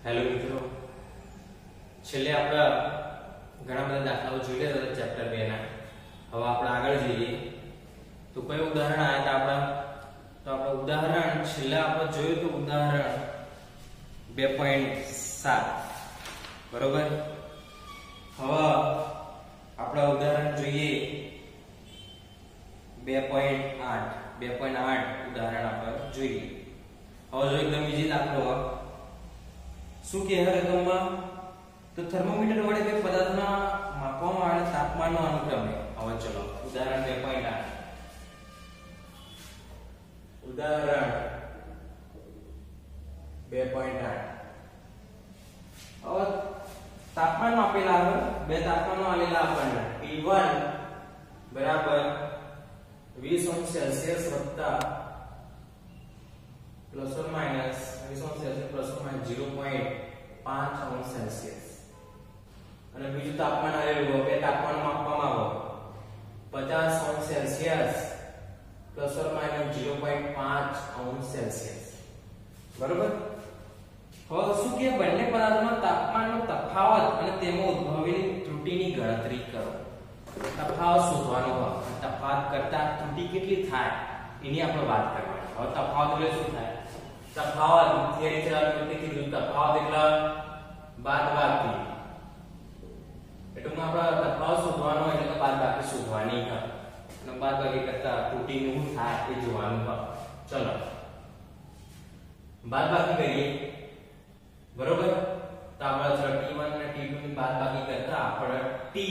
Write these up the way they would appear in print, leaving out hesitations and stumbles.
Hello મિત્રો, છેલ્લે આપણે ઘણા બધા દાખલાઓ જોઈ લીધા હતા ચેપ્ટર 2 ના. હવે આપણે આગળ જઈએ તો કયું ઉદાહરણ આવ્યા હતા આપણે ઉદાહરણ છેલ્લે આપણે જોયું તો ઉદાહરણ 2.7 બરોબર. હવે આપણે ઉદાહરણ જોઈએ 2.8 ઉદાહરણ આપણે જોઈએ. હવે જો એકદમ ઈઝી દાખલો શું કહે રકમમાં તો થર્મોમીટર વડે કોઈ પદાર્થના માપવામાં આવેલા તાપમાનનો અનુક્રમે. હવે ચલો ઉદાહરણ 2.8 ઉદાહરણ 2.8 હવે તાપમાન આપેલા આવે બે તાપમાનો આલેલા આપણને T1 બરાબર 20 અંશ સેલ્સિયસ વત્તા પ્લસ ઓર માઈનસ 20 અંશ સેલ્સિયસ પ્લસ ઓર માઈનસ 0.5 અંશ સેલ્સિયસ અને બીજું તાપમાન આલેલું બે તાપમાન માપવામાં આવે 50 અંશ સેલ્સિયસ પ્લસ ઓર માઈનસ 0.5 અંશ સેલ્સિયસ બરોબર. હવે શું કે બંને પદાર્થોના તાપમાનનો તફાવત અને તેમાં ઉદ્ભવેલી ત્રુટિની ગણતરી કરો. તફાવત શોધવાનો હોય, તફાવત કરતા ત્રુટિ કેટલી થાય એની આપણે વાત કરવાની. હવે તફાવત એટલે શું થાય? તફાવત થિયરી ચલાવવાની કીધું તફાવત એટલે બાદબાકી. એટલું આપણે તફાવત શોધવાનો હોય એટલે બાદબાકી શોધવાની છે અને બાદબાકી કરતા ત્રુટિનું શું થાય એ જોવાનું છે. ચલો બાદબાકી કરીએ બરોબર. તો આપણે T1 અને T2 ની બાદબાકી કરતા આપણે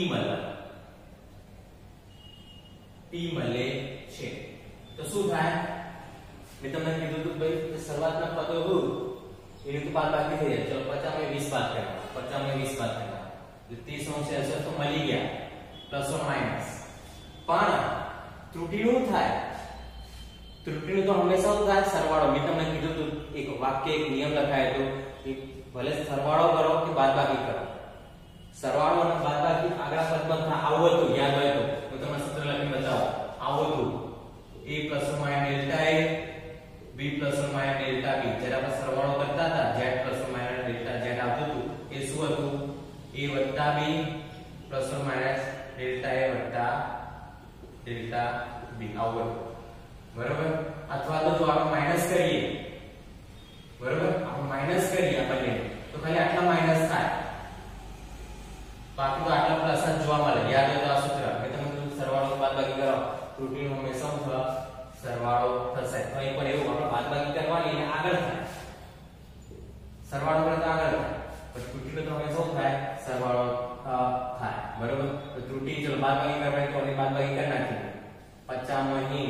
T મળે છે. તો શું થાય? મેં તમને કીધું હતું ભાઈ શરૂઆતના પદો હોય એની તો બાદબાકી થઈ જાય. ચલો 50 માં 20 બાદ કરવાના, 50 માં 20 બાદ કરવાના એટલે 30 અંશ સેલ્સિયસ તો મળી ગયા પ્લસ ઓર માઈનસ. પણ ત્રુટિનું થાય? ત્રુટિનું તો હંમેશા થાય સરવાળો. મેં તમને કીધું હતું એક વાક્ય એક નિયમ લખાય તો ભલે સરવાળો કરો કે બાદબાકી કરો, સરવાળો અને બાદબાકી આગળ પદમાં થાય આવું હતું. યાદ હોય તો હું તમને સૂત્ર લખીને બતાવું. આવું હતું a + - delta a b + - delta b. જ્યારે આપણે સરવાળો કરતા હતા z + - ડેલ્ટા z આવતું હતું એ શું હતું? a + b + - delta a + delta b આવું હતું બરોબર. અથવા તો જો આપણે માઈનસ કરીએ બરોબર, આપણે માઈનસ કરીએ આપણે તો ખાલી આટલા માઈનસ થાય, બાકી તો આટલા પ્લસ જ જોવા મળે. યાદ હોય તો આ સૂત્ર મેં તમને કીધું સરવાળો બાદબાકી કરો ત્રુટિનું હંમેશા સરવાળો થશે. તો અહીં પણ એવું આપણે બાદબાકી કરવાની અને આગળ થાય સરવાળો કરે તો આગળ થાય પણ ત્રુટિનો તો હંમેશા થાય સરવાળો થાય બરોબર. તો ત્રુટિ ચલો બાદબાકી કરવાની તો અહીં બાદબાકી કરી નાખીએ. 50 માંથી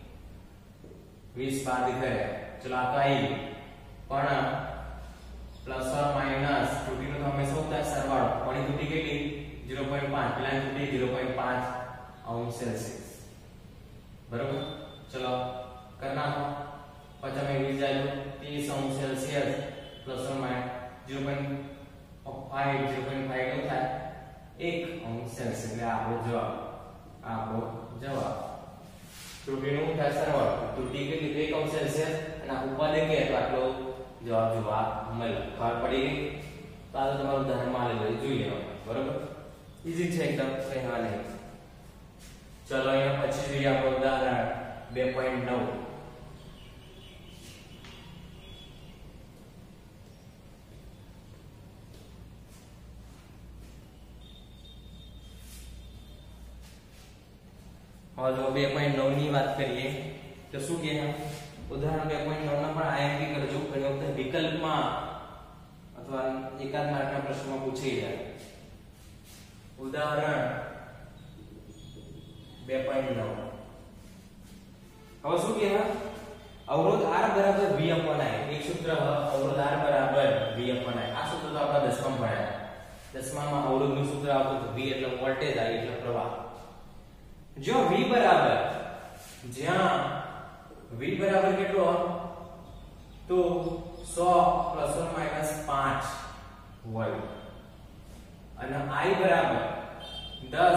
20 બાદ કરે ચલો આ તો આવી પણ પ્લસ ઓર માઈનસ ત્રુટિનો તો હંમેશા થાય સરવાળો. પણ ત્રુટિ કેટલી? 0.5. પેલા ત્રુટિ 0.5 અંશ સેલ્સિયસ બરોબર. ચલો કર નાખો 50 માં 20 જાય તો 30 અંશ સેલ્સિયસ પ્લસ ઓર માઈનસ 0.5 એવું થાય 1 અંશ સેલ્સિયસ. એટલે આપણો જવાબ ત્રુટિનું થાય સરવાળો. ત્રુટિ કેટલી? 1 અંશ સેલ્સિયસ અને ઉપાદે કે તો આટલો જવાબ જોવા મળે. ખબર પડી ગઈ? તો આ તો તમારું ઉદાહરણ માં આલેલું જોઈ લેવાનું બરોબર. ઈઝી છે એકદમ, કઈ હા નહીં. ચલો અહીંયા પછી જોઈએ આપણું ઉદાહરણ 2.9 હવે જો 2.9 ની વાત કરીએ તો શું કહે ઉદાહરણ 2.9 ના પણ આઈએમપી કરજો. ઘણી વખત વિકલ્પમાં અથવા એકાદ માર્કના પ્રશ્નમાં પૂછી જાય. ઉદાહરણ 2.9 હવે શું કહેવાય? અવરોધ R બરાબર V upon I. એક સૂત્ર અવરોધ R બરાબર V upon I. આ સૂત્ર તો આપણે 10માં ભણ્યા. 10માં અવરોધનું સૂત્ર આવતું હતું V એટલે વોલ્ટેજ, I એટલે પ્રવાહ. જો V બરાબર જ્યાં V બરાબર કેટલો તો 100 ± 5 વોલ્ટ અને I બરાબર 10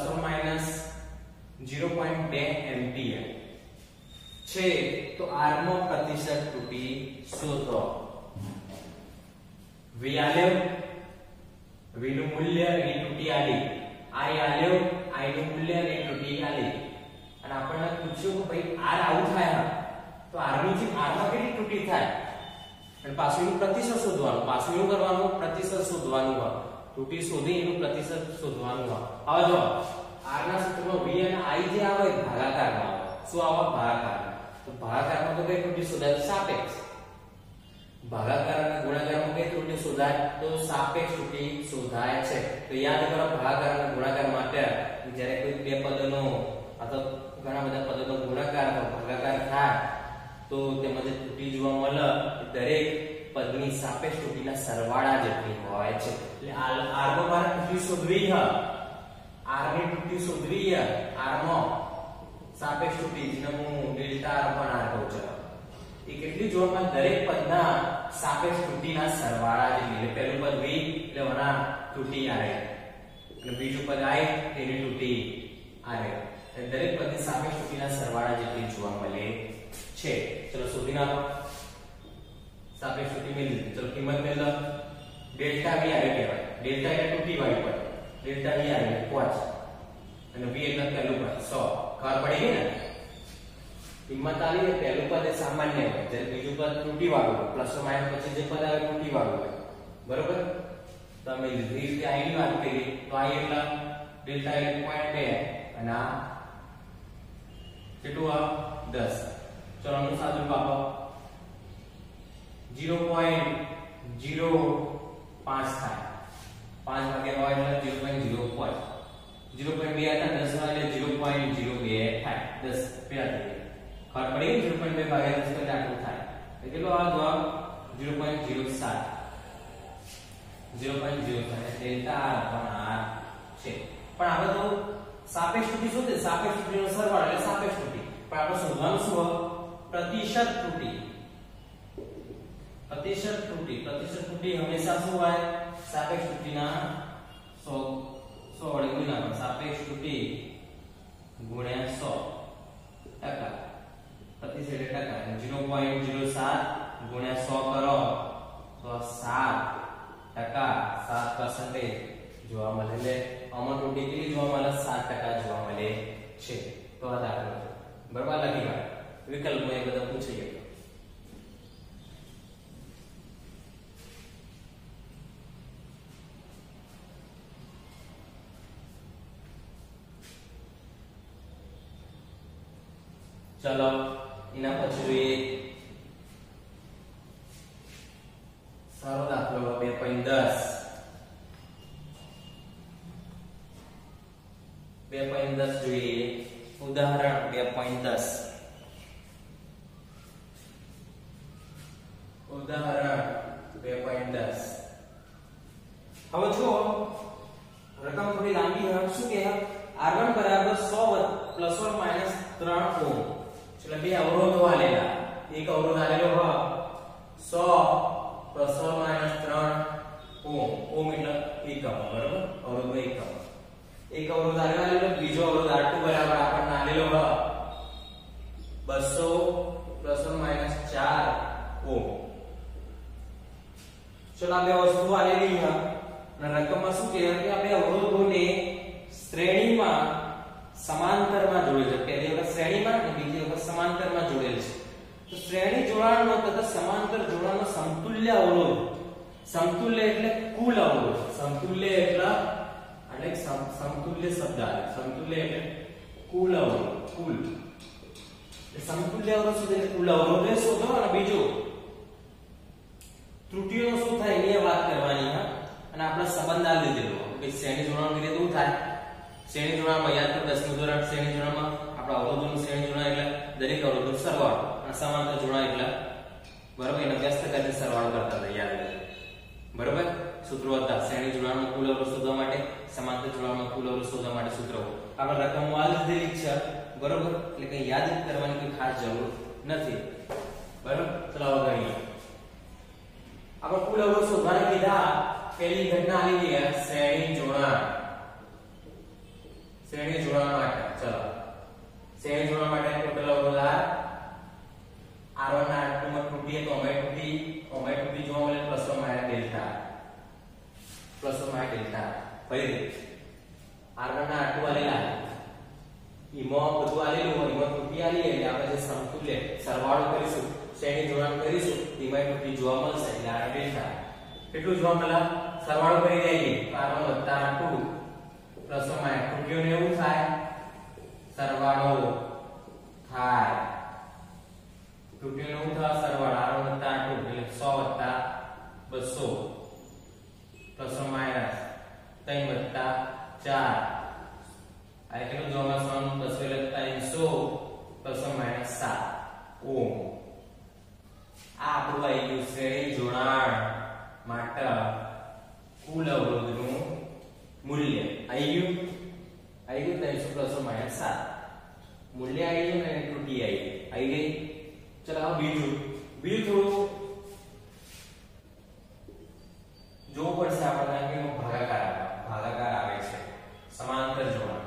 ± 0.2 એમ્પિયર છે. તો R નો પ્રતિશત ત્રુટિ શોધો. v આલ્યો, v નું મૂલ્ય into t આલી, i આલ્યો, i નું મૂલ્ય into t આલી, અને આપણને પૂછ્યું કે ભાઈ r આવું થાય તો r ની જે r માં કેટલી ત્રુટિ થાય, અને પાછું એનું પ્રતિશત શોધવાનું, પાછું એવું કરવાનું પ્રતિશત શોધવાનું હોય, ત્રુટિ શોધી એનું પ્રતિશત શોધવાનું હોય. હવે જો r ના સૂત્રમાં v અને i જે આવે ભાગાકારમાં આવે. શું આવે? ભાગાકાર. તો ભાગાકારમાં તો કઈ ત્રુટિ શોધાય? સાપેક્ષ. ભાગાકાર અને ગુણાકારમાં કઈ ત્રુટિ શોધાય? તો સાપેક્ષ ત્રુટિ શોધાય છે. તો યાદ કરો ભાગાકાર અને ગુણાકાર માટે જ્યારે કોઈ બે પદોનો અથવા ઘણા બધા પદોનો ગુણાકાર અથવા ભાગાકાર થાય તો તેમાં જે ત્રુટિ જોવા મળે દરેક પદની સાપેક્ષ ત્રુટિના સરવાળા જેટલી હોય છે. એટલે r નો મારે ત્રુટિ શોધવી છે, r ની ત્રુટિ શોધવી છે, r માં સાપેક્ષ ત્રુટિ જેને હું ડેલ્ટા r પણ r કહું છું, એ કેટલી જોવા મળે? દરેક પદના સાપેક્ષ ત્રુટિના સરવાળા જેટલી. એટલે પહેલું પદ v એટલે વના ત્રુટિ r અને બીજું પદ i તેની ત્રુટિ r. દરેક પદની સાપેક્ષ ત્રુટિના સરવાળા જેટલી જોવા મળે છે. ચલો શોધી નાખો સાપેક્ષ ત્રુટિ મેળવી. ચલો કિંમત મેળ લો. ડેલ્ટા v આવે કહેવાય. ડેલ્ટા એટલે ત્રુટિ વાળી પદ. ડેલ્ટા v આવે 5 અને v એટલે પહેલું પદ 100. ખબર પડી ગઈ ને? કિંમત આલી ને પહેલું પદ એ સામાન્ય હોય, જ્યારે બીજું પદ ત્રુટિ વાળું હોય, પ્લસ માઈનસ પછી જે પદ આવે ત્રુટિ વાળું હોય. બરોબર? તો અમે લીધી રીતે i ની વાત કરી તો i એટલે ડેલ્ટા એટલે 0.2 અને આ કેટલું આ 10. ચલો આનું સાદું આપો 0.05 થાય. 5 ભાગ્યા હોય એટલે 0.05. 0.2 હતા 10 માં એટલે 0.02 થાય. 10 પેલા થઈ ખબર પડી ગઈ? 0.2 ભાગ્યા 10 એટલે આટલું થાય. એટલે કેટલો આ જવાબ 0.07. 0.05 ડેલ્ટા r પણ r છે. પણ આપણે તો સાપેક્ષ ત્રુટિ શોધે, સાપેક્ષ ત્રુટિનો સરવાળો એટલે સાપેક્ષ ત્રુટિ. પણ આપણે શોધવાનું શું હોય? પ્રતિશત ત્રુટિ. પ્રતિશત ત્રુટિ. પ્રતિશત ત્રુટિ હંમેશા શું હોય? સાપેક્ષ ત્રુટિના 100 વડે ગુણ્યા સાપેક્ષ ત્રુટિ ગુણ્યા 100%. પ્રતિશત એટલે ટકા. 0.07 ગુણ્યા 100 કરો તો 7% જોવા મળે. એટલે આમાં ત્રુટિ કેટલી જોવા મળે? 7% જોવા મળે છે. તો આ દાખલો છે. બરાબર લખી કાઢો. વિકલ્પમાં એ બધા પૂછી ગયો. ચલો એના પછી જોઈએ સારો દાખલો 2.10. 2.10 જોઈએ. ઉદાહરણ 2.10. ઉદાહરણ 2.10. હવે જો રકમ થોડી લાંબી છે. શું કહે? r1 બરાબર 100 પ્લસ ઓર માઈનસ 3 ઓહ્મ. એટલે બે અવરોધો આલેલા. એક અવરોધ આલેલો હ 100 plus or minus 3 ohm. Ohm એટલે એકમ. બરાબર? અવરોધનો એકમ. એક અવરોધ આલેલો, બીજો અવરોધ r2 બરાબર આપણને આલેલો હ 200 પ્લસ ઓર માઈનસ 4 ઓહ્મ. ચલો આ બે વસ્તુ આલેલી છે અને રકમમાં શું કહેવાય કે આ બે અવરોધોને શ્રેણીમાં સમાંતરમાં જોડેલ છે. પહેલી વખત શ્રેણીમાં અને બીજી વખત સમાંતરમાં જોડેલ છે. તો શ્રેણી જોડાણનો તથા સમાંતર જોડાણનો સમતુલ્ય અવરોધ. સમતુલ્ય એટલે કુલ અવરોધ. સમતુલ્ય એટલે સમતુલ્ય શબ્દ આવે. સમતુલ્ય એટલે કુલ અવરોધ. કુલ સમતુલ્ય અવરોધ શું છે? કુલ અવરોધ શોધો અને બીજું ત્રુટિઓનો શું થાય એની વાત કરવાની છે. અને આપણે સંબંધ આ લીધેલો કે શ્રેણી જોડાણ કરીએ તો થાય. શ્રેણી જોડાણમાં યાદ કરો 10મું ધોરણ શ્રેણી જોડાણમાં આપણા અવરોધોનું શ્રેણી જોડાણ એટલે દરેક અવરોધનો સરવાળો અને સમાંતર જોડાણ એટલે બરાબર એને વ્યસ્ત કરીને સરવાળો કરતા હતા. યાદ રાખજો. બરાબર? સૂત્રો હતા શ્રેણી જોડાણમાં કુલ અવરોધ શોધવા માટે, સમાંતર જોડાણમાં કુલ અવરોધ શોધવા માટે સૂત્રો આપણે રકમ આ લીધેલી છે. બરાબર? એટલે કઈ યાદ કરવાની કોઈ ખાસ જરૂર નથી. બરાબર? ચલો હવે ગણીએ. આપણે કુલ અવરોધ શોધવાના કીધા. પહેલી ઘટના આલી છે શ્રેણી જોડાણ. શ્રેણી જોડાણ માટે ચલો શ્રેણી જોડાણ માટે ટોટલ અવરોધ r1 r2 માં ત્રુટિ તો અમાય ત્રુટિ જોવા મળે plus or minus delta. Plus or minus delta ફરી r1 ના r2 આલેલા ઈમાં બધું આલેલું હોય ઈમાં ત્રુટી આલી એટલે આપણે જે સમતુલ્ય સરવાળો કરીશું શ્રેણી જોડાણ કરીશું એમાં ત્રુટી જોવા મળશે એટલે r ડેલ્ટા કેટલું જોવા મળે સરવાળો કરી દઈએ r1 r2 plus or minus ત્રુટીઓને એવું થાય સરવાળો થાય ત્રુટીઓને એવું થાય સરવાળો r1 r2 એટલે 100 200 પ્લસ ઓર માઇનસ 3 4 આ કેટલું જોવા મળશે 200 એટલે 300 પ્લસ ઓર માઇનસ 7 ઓમ આ આપણું આવી ગયું શ્રેણી જોડાણ માટે કુલ અવરોધનું મૂલ્ય આવી ગયું 300 પ્લસ ઓર માઇનસ 7 મૂલ્ય આવી ગયું અને ત્રુટી આવી ગઈ ચલો હવે બીજું થોડું જોવું પડશે આપણે કે ભાગાકાર આવે છે સમાંતર જોડાણ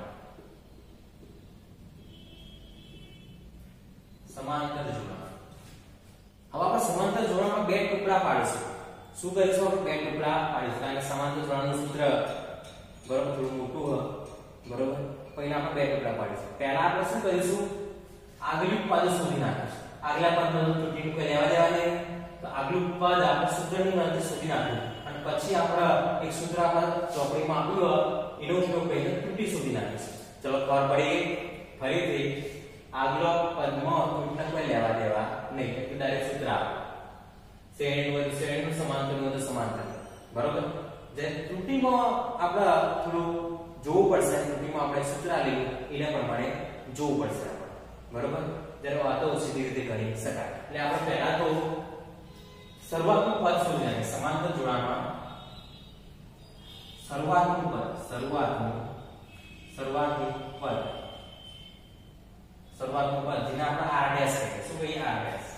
હવે આપણે સમાંતર જોડાણમાં બે ટુકડા પાડીશું શું કરીશું આપણે બે ટુકડા પાડીશું કારણ કે સમાંતર જોડાણનું સૂત્ર બરોબર થોડું મોટું હોય બરોબર પછી આપણે બે ટુકડા પાડીશું પહેલા આપણે શું કરીશું આગલું પદ શોધી નાખીશું આગલા પદનું ત્રુટીનું કોઈ લેવા દેવા નહીં તો આગલું પદ આપણે સૂત્રની મદદથી શોધી નાખીશું અને પછી આપણે એક સૂત્ર આપણે ચોપડીમાં આપ્યું હોય એનો ઉપયોગ કરીને ત્રુટી શોધી નાખીશું ચલો ખબર પડી ગઈ ફરીથી આગલો પદમાં ત્રુટીને કોઈ લેવા દેવા નહીં એટલે ડાયરેક્ટ સૂત્ર આપો શ્રેણીનું સમાંતર બરોબર જે ત્રુટીમાં આપણે થોડું જોવું પડશે ત્રુટીમાં આપણે સૂત્ર આલેલું એના પ્રમાણે જોવું પડશે આપણે બરોબર જેનો વાતો સીધી રીતે કરી શકાય એટલે આપણે પહેલા તો શરૂઆતનું પદ શોધી નાખીએ સમાંતર જોડાણમાં શરૂઆતનું પદ જેને આપણે r ડેશ કહીએ શું કહીએ r ડેશ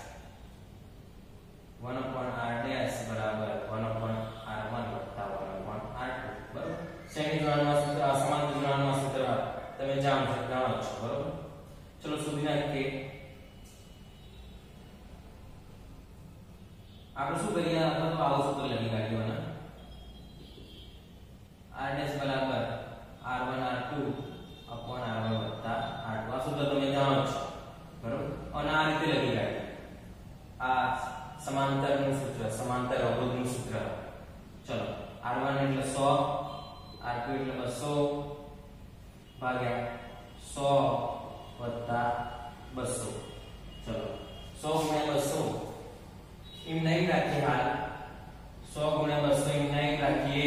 1/r ડેશ બરાબર 1/r1 1/r2 બરોબર શ્રેણી જોડાણમાં સૂત્ર સમાંતર જોડાણમાં સૂત્ર તમે જાણો છો બરોબર ચલો શોધી નાખીએ આપણે શું કરીએ આપણે તો આવું સૂત્ર લખી કાઢ્યું ને r ડેશ બરાબર r1 r2 r1 r2 આ સૂત્ર તમે જાણો છો બરોબર અને આ રીતે લખી કાઢ્યું આ સમાંતરનું સૂત્ર સમાંતર અવરોધનું સૂત્ર ચલો r1 એટલે 100 r2 એટલે 200 ભાગ્યા 100 200 ચલો 100 * 200 એમ નહીં રાખીએ હાલ 100 * 200 એમ નહીં રાખીએ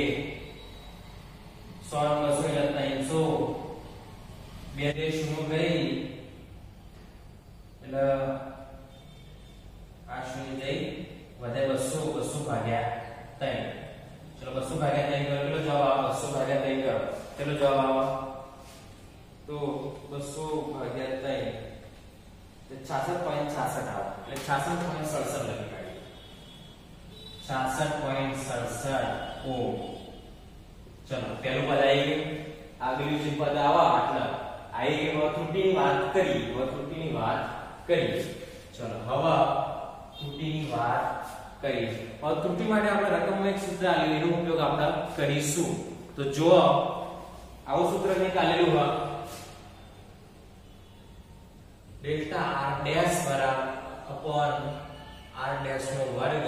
100 * 200 એટલે 300 બે દે શૂન્ય ગઈ એટલે આ શૂન્ય જઈ વધે 200 ભાગ્યા 3 ચલો 200 ભાગ્યા 3 કરો કેટલો જવાબ આવે 200 ભાગ્યા 3 કરો કેટલો જવાબ આવે તો 200 ભાગ્યા 3 એટલે 66.66 આવે એટલે 66.67 લખી કાઢીએ 66.67 ઓમ ચલો પહેલું પદ આવી ગયું આગલું જે પદ આવા આટલા આવી ગયું ત્રુટીની વાત કરી ચલો હવે ત્રુટીની વાત કરી હવે ત્રુટી માટે આપણે રકમમાં એક સૂત્ર આલેલું એનો ઉપયોગ આપણે કરીશું તો જો આવું સૂત્ર કંઈક આલેલું હોય ડેલ્ટા r ડેશ બરાબર અપોન r ડેશ નો વર્ગ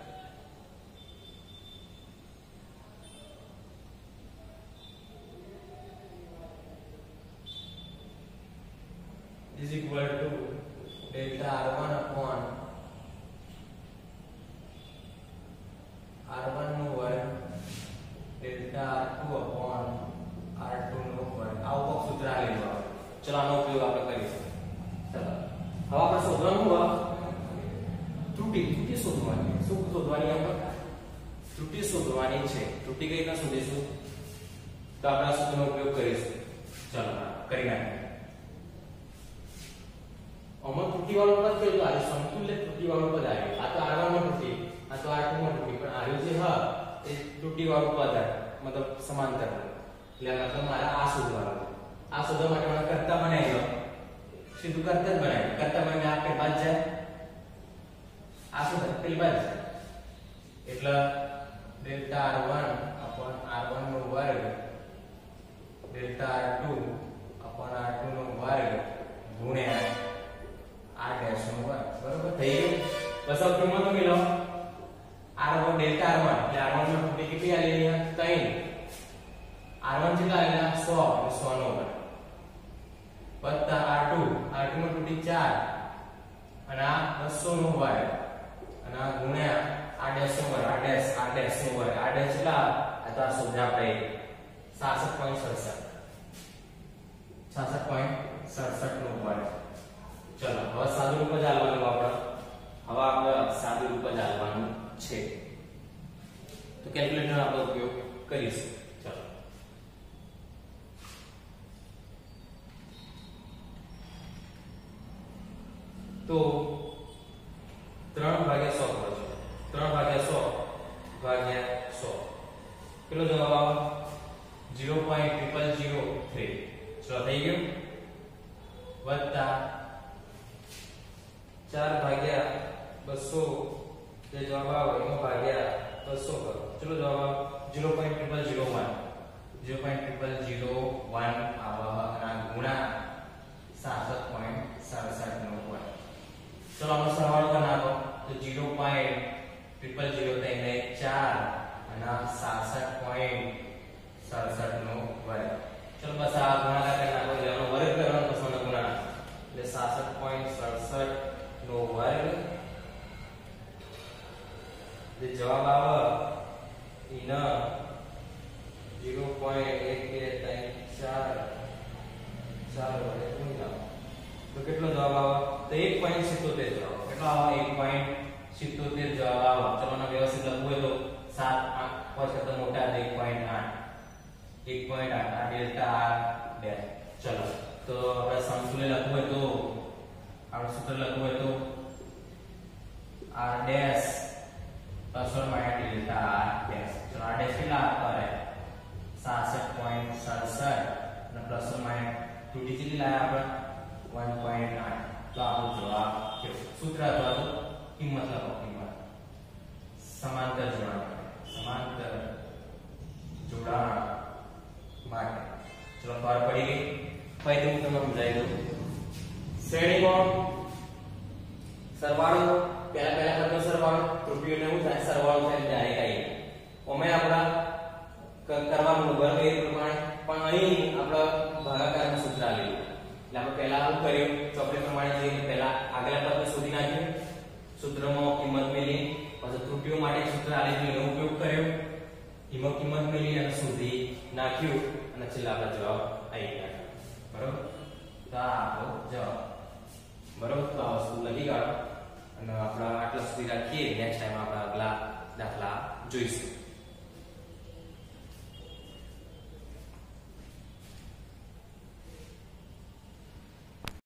is equal to delta r1 upon r1 નો વર્ગ delta r2 upon r2 નો વર્ગ આવું સૂત્ર આલેલું આવે ચલો આનો ઉપયોગ આપણે કરીશું ચલો હવે આપણે શોધવાનું હોય ત્રુટી શોધવાની શું શોધવાની આપણે ત્રુટી શોધવાની છે ત્રુટી કઈ રીતના શોધીશું તો આપણે આ સૂત્રનો ઉપયોગ કરીશું ચલો કરી નાખીએ અમુક ત્રુટી વાળો પદ કયું આવે સમતુલ્ય ત્રુટી વાળો પદ આવે આ તો r1 માં ત્રુટી આ તો r2 માં ત્રુટી પણ આવ્યું છે હા એ ત્રુટી વાળો પદ આવે મતલબ સમાંતર એટલે મતલબ મારા આ શોધવાનું આ શોધવા માટે મને કરતા બનાવી લો સીધું કરતા જ બનાવી કરતા મને આ કે બાદ જાય આ શું થાય પેલી બાદ જાય એટલે ડેલ્ટા r1 upon વર્ગ ડેલ્ટા r2 upon r2 નો વર્ગ ગુણ્યા r ડેશ નો વર્ગ. બરોબર થઈ ગયું. બસ હવે કિંમત મૂકી લો. r1 ડેલ્ટા r1 એટલે r1 ની કિંમત કેટલી આલેલી છે 3. r1 કેટલા આલેલા 100 નો વર્ગ વત્તા r2 નો તૂટી 4 અને આ 200 નો વર્ગ અને આ ગુણ્યા r ડેશ નો વર્ગ r ડેશ નો વર્ગ r ડેશ કેટલા આ તો આ શોધ્યા આપણે 66.67 નો વર્ગ. ચલો હવે સાદું રૂપ જ આલવાનું આપણે સાદું રૂપ જ આલવાનું છે તો કેલ્ક્યુલેટર આપણે ઉપયોગ કરીશું. ચલો તો 3 ભાગ્યા 100 કરો છો. 3 ભાગ્યા 100 કેટલો જવાબ આવે 0.0003. ચલો થઈ ગયું. વત્તા 4 ભાગ્યા 200 જે જવાબ આવે એનો ભાગ્યા 200 કરો. ચલો જવાબ આવે 0.0001 આવે અને ગુણા 66.67 નો વર્ગ. ચલો આનો સરવાળો કરી નાખો તો 0.0003 ને 4 અને 66.67 નો વર્ગ. ચલો બસ આ ગુણાકાર કરી નાખો એટલે આનો વર્ગ કરવાનો પછી આનો ગુણાકાર એટલે 66.67 નો વર્ગ જે જવાબ આવે એના 0.1234 વડે ગુણી નાખો તો કેટલો જવાબ આવે તો 1.77 જવાબ. કેટલો આવે 1.77 જવાબ આવે. ચલો આને વ્યવસ્થિત લખવું હોય તો 7 5 કરતા મોટા 1.8 આ ડેલ્ટા r ડેશ. ચલો તો આપણે સમતુલ્ય લખવું હોય તો આપણે સૂત્ર લખવું હોય તો r dash plus or minus delta r dash. ચલો r ડેશ કેટલા કરે 66.67 અને પ્લસ ઓર માઈનસ તૂટી કેટલી લાયા આપણે 1.8. તો આપણો જવાબ છે. સૂત્ર અથવા તો કિંમત લખો. કિંમત સમાંતર જોડાણ માટે. ચલો ખબર પડી ગઈ. ફરીથી હું તમને સમજાવી દઉં. શ્રેણીકોણ સરવાળો પહેલા પદનો સરવાળો ત્રુટીઓને શું થાય સરવાળો થાય ડાયરેક્ટ આવી ઓમે આપણા કરવાનું વર્ગ એ પ્રમાણે પણ અહીં આપણે ભાગાકારનું સૂત્ર આલેલું એટલે આપણે પહેલા શું કર્યું ચોપડી પ્રમાણે જઈને પહેલા આગલા પદને શોધી નાખ્યું સૂત્રમાં કિંમત મેળવી પછી ત્રુટીઓ માટે સૂત્ર આલેલું એનો ઉપયોગ કર્યો એમાં કિંમત મેળવી અને શોધી નાખ્યું અને છેલ્લે આપણો જવાબ આવી ગયો. બરોબર તો આ આપણો જવાબ. બરોબર તો આ વસ્તુ લખી કાઢો અને આપણે આટલા સુધી રાખીએ. નેક્સ્ટ ટાઈમ આપણે આગલા દાખલા જોઈશું.